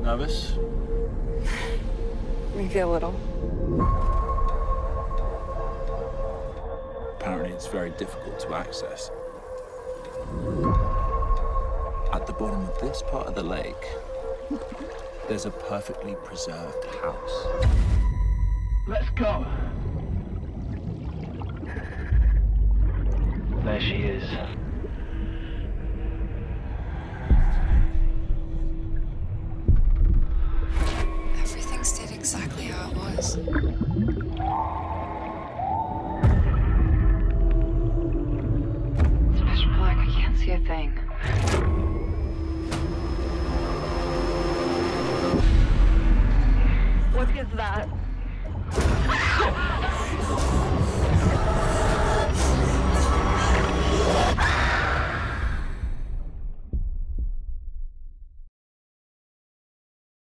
Nervous? Maybe a little. Apparently it's very difficult to access. At the bottom of this part of the lake, there's a perfectly preserved house. Let's go. There she is. Everything stayed exactly how it was. It's pitch black. I can't see a thing. What is that?